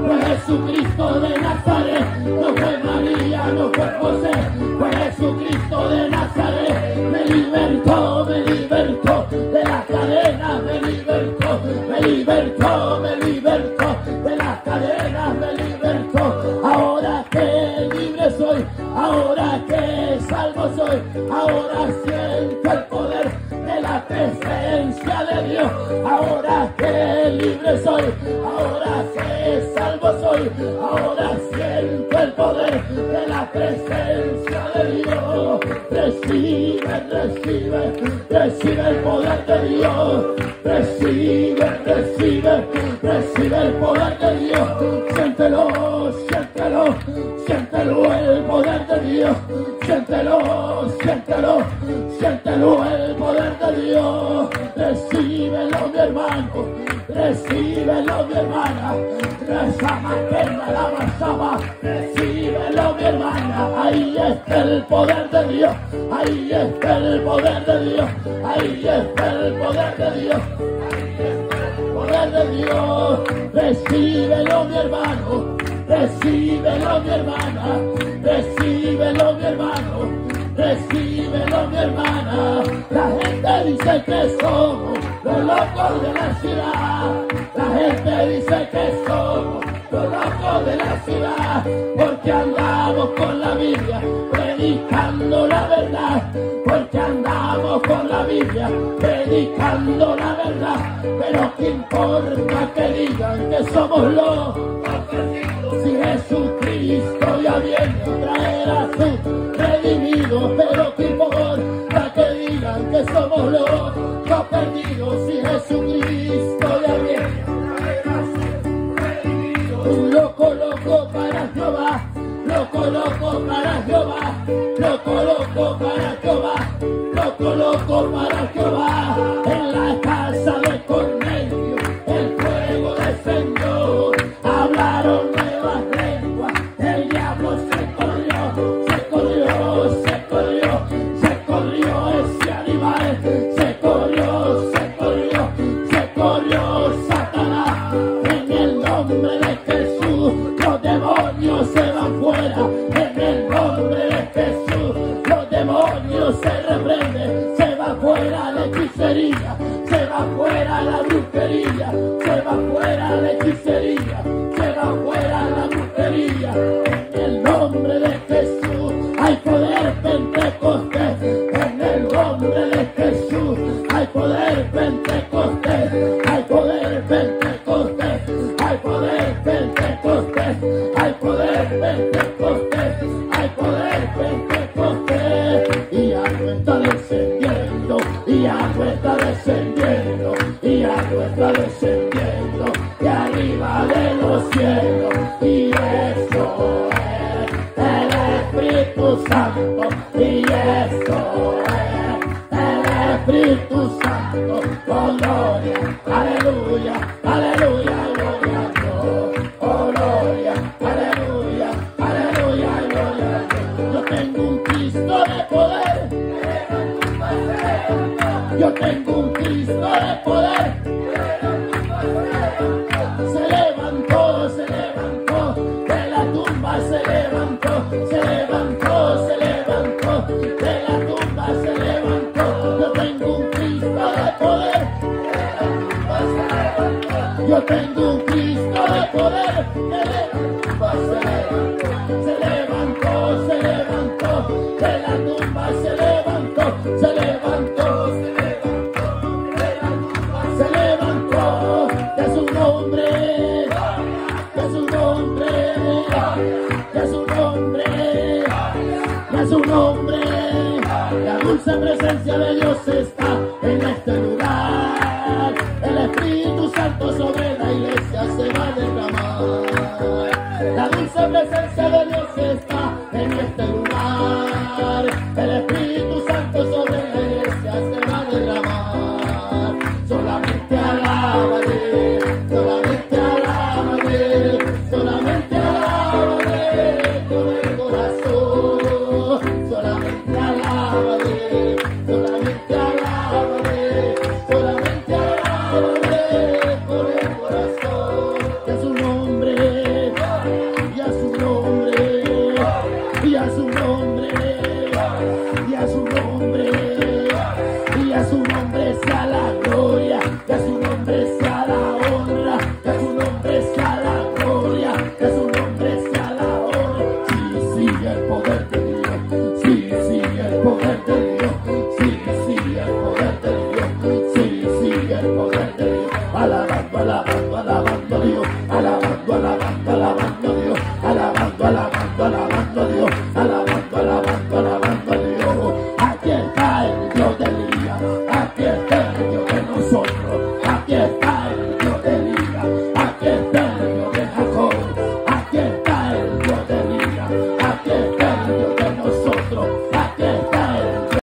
fue Jesucristo de Nazaret, no fue María, no fue José, fue Jesucristo de Nazaret. Me libertó de la cadena, me libertó de la cadena, me libertó. Ahora que libre soy, ahora que salvo soy, ahora siento el poder de la presencia de Dios. Ahora que libre soy, ahora que salvo soy, ahora siento el poder de la presencia de Dios. Recibe el poder de Dios. Recibe el poder de Dios. Siéntelo el poder de Dios. Siéntelo el poder de Dios. Recíbelo mi hermano, recíbelo mi hermana. Recíbelo mi hermana. Ahí está el poder de Dios. Ahí está el poder de Dios. Ahí está el poder de Dios. Poder de Dios. Recíbelo mi hermano, recíbelo mi hermana, recíbelo mi hermano, recíbelo mi hermana. La gente dice que somos los locos de la ciudad. La gente dice que somos los locos de la ciudad, porque andamos con la Biblia predicando la verdad, porque andamos con la Biblia predicando la verdad. Pero qué importa que digan que somos locos, si Jesucristo ya viene a traer a su redimido. Pero qué importa que digan que somos locos perdidos, si Jesucristo ya viene a traer a su redimido. Un loco para Jehová, loco para Jehová, loco para Jehová, loco para Jehová. En la casa de Cornelio el fuego descendió, hablaron nuevas lenguas, el diablo se corrió ese animal, se corrió Satanás. En el nombre de Jesús los demonios se van fuera, en el nombre de Jesús los demonios se reprenden, se va fuera la hechicería, se va fuera la brujería, se va fuera la hechicería, se va fuera la brujería. En el nombre de Jesús hay poder Pentecostés, en el nombre de Jesús hay poder Pentecostés, hay poder Pentecostés, hay poder Pentecostés, hay poder Pentecostés, hay poder Pentecostés. Y algo está descendiendo, y algo está descendiendo, y algo está descendiendo de arriba de los cielos. Y eso es el Espíritu Santo, y eso es el Espíritu Santo. Oh, gloria, aleluya, aleluya, gloria a Dios. Oh, gloria, aleluya, aleluya, gloria a Dios. Yo tengo un Cristo de poder, yo tengo un Cristo de poder. Se levantó de la tumba, se levantó de la tumba, se levantó. Yo tengo un Cristo de poder, yo tengo un Cristo de poder. Se levantó de la tumba, se levantó de su nombre, de su nombre, de su nombre, de su nombre. La dulce presencia de Dios está en este lugar. El Espíritu Santo sobre la iglesia se va a derramar. La dulce presencia de Dios está en este lugar. El Espíritu Santo sobre la iglesia se va a derramar. Solamente alábale, solamente alábale, solamente alábale con el corazón. Solamente alábale, solamente alábale, solamente alábale con el corazón. De su nombre, el poder